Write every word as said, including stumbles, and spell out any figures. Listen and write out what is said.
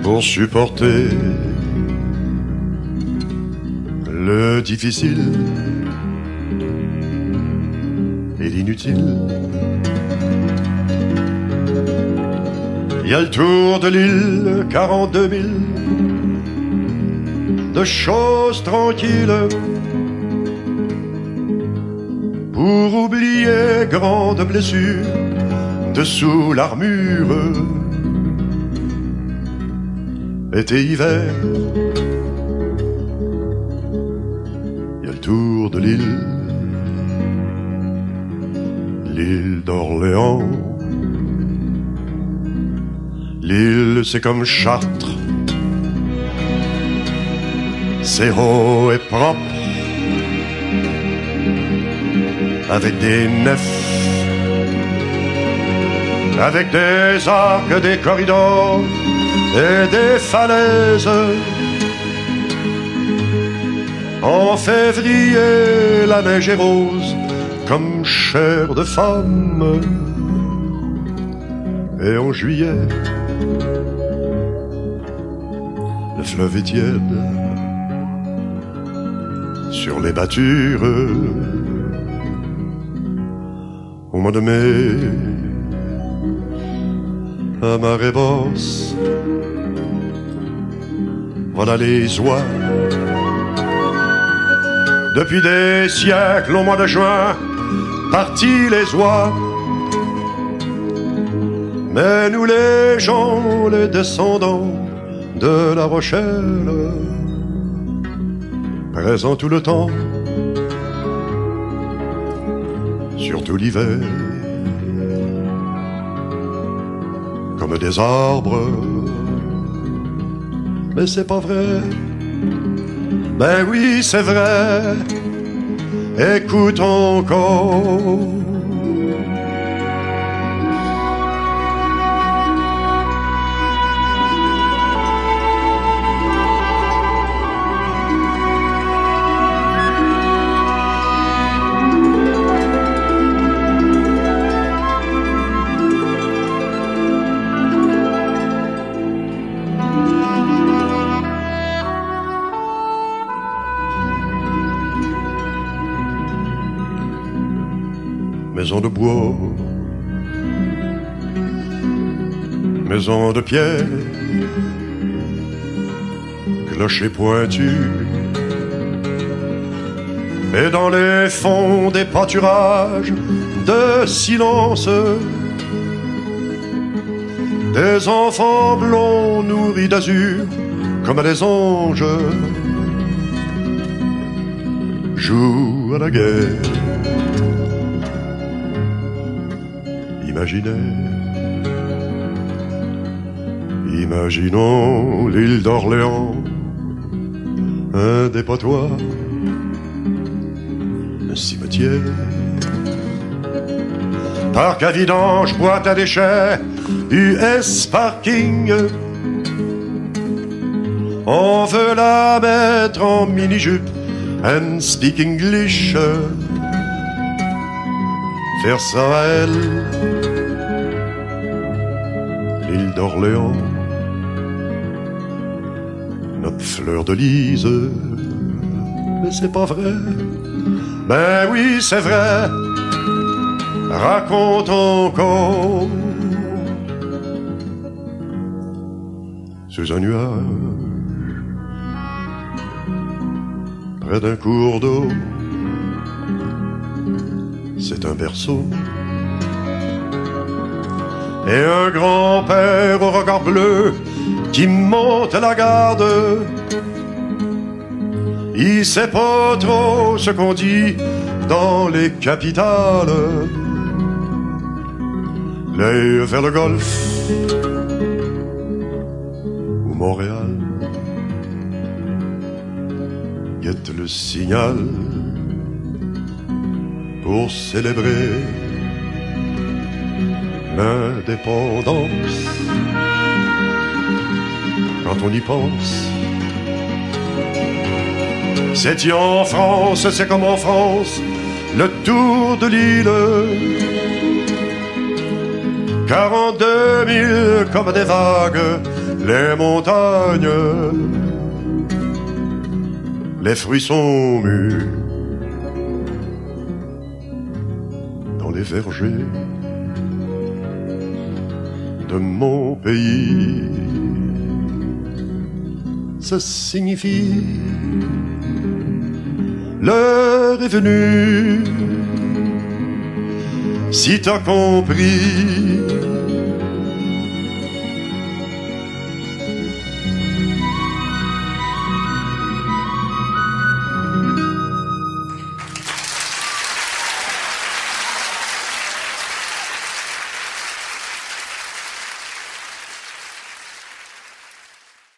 pour supporter le difficile et l'inutile. Il y a le tour de l'île, quarante-deux mille de choses tranquilles pour oublier grande blessure dessous l'armure. Été, hiver, il y a le tour de l'île, l'île d'Orléans. L'île, c'est comme Chartres, c'est haut et propre, avec des nefs, avec des arcs, des corridors et des falaises. En février, la neige est rose comme chair de femme. Et en juillet, le fleuve est tiède sur les battures. Au mois de mai, à marée basse, voilà les oies. Depuis des siècles, au mois de juin, partis les oies. Mais nous les gens, les descendants de La Rochelle, présents tout le temps, surtout l'hiver, comme des arbres. Mais c'est pas vrai, ben oui c'est vrai, écoute encore. Maison de bois, maison de pierre, clocher pointu, et dans les fonds des pâturages de silence, des enfants blonds nourris d'azur comme des anges jouent à la guerre. Imaginez, imaginons l'île d'Orléans, un dépotoir, un cimetière, parc à vidange, boîte à déchets, U S parking. On veut la mettre en mini-jupe and speak English. Faire ça à elle, l'île d'Orléans, notre fleur de lys. Mais c'est pas vrai, ben oui c'est vrai, raconte encore. Sous un nuage, près d'un cours d'eau, c'est un berceau. Et un grand-père au regard bleu qui monte la garde. Il sait pas trop ce qu'on dit dans les capitales. L'œil vers le golfe ou Montréal, guette le signal pour célébrer l'indépendance. Quand on y pense, c'est en France, c'est comme en France, le tour de l'île. Quarante-deux mille comme des vagues, les montagnes, les fruits sont mûrs dans les vergers de mon pays. Ça signifie l'heure est venue. Si t'as compris